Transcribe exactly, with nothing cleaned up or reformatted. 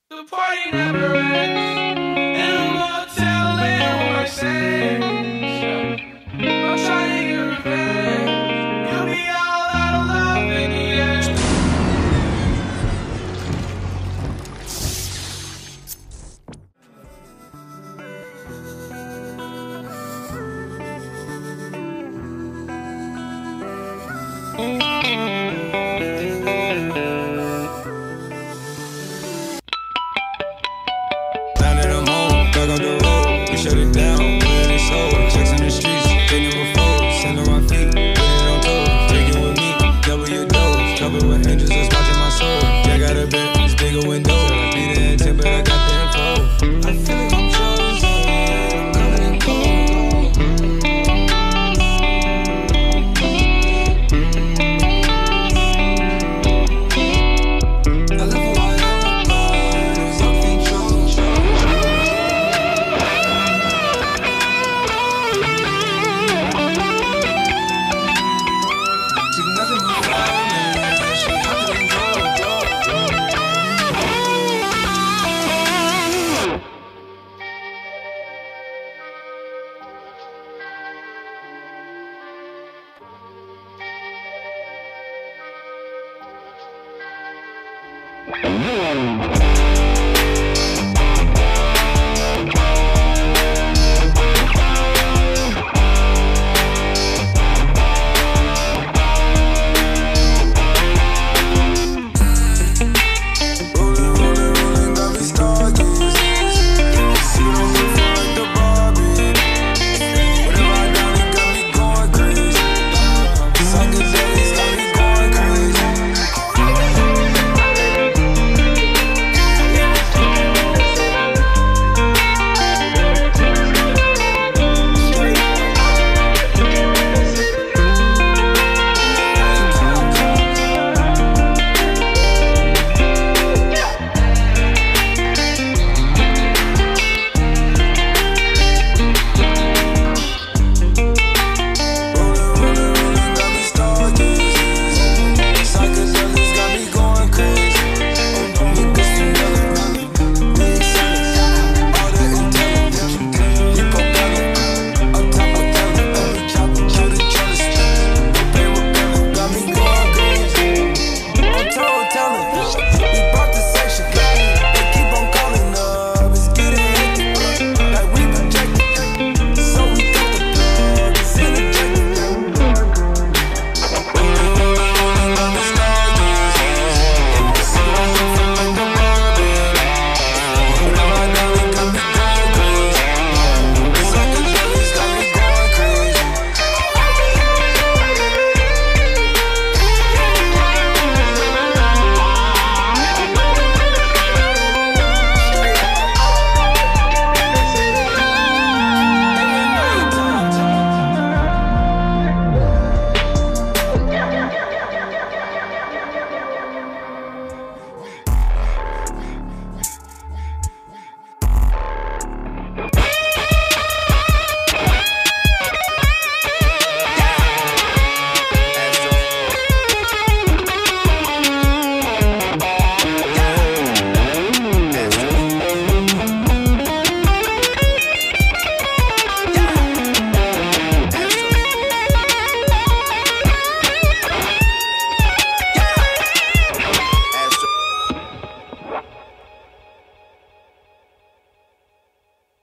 The party never ends, and I'm all telling what sense. I'm trying to get revenge. You'll be all out of love in the end. Down at the home, back on the road, we shut it down, put it in soul. Checks in the streets, they never fold. Stand on my feet, put it on toes. Take it with me, double your dose. Covered with angels that's watching my soul. Yeah, got a bed, it's bigger windows. I be the intent, but I got the info. I feel like I'm chosen, I'm covered in gold. I live for what I'm about, it's all control. Take nothing but violence, she hopped in gold. Yeah.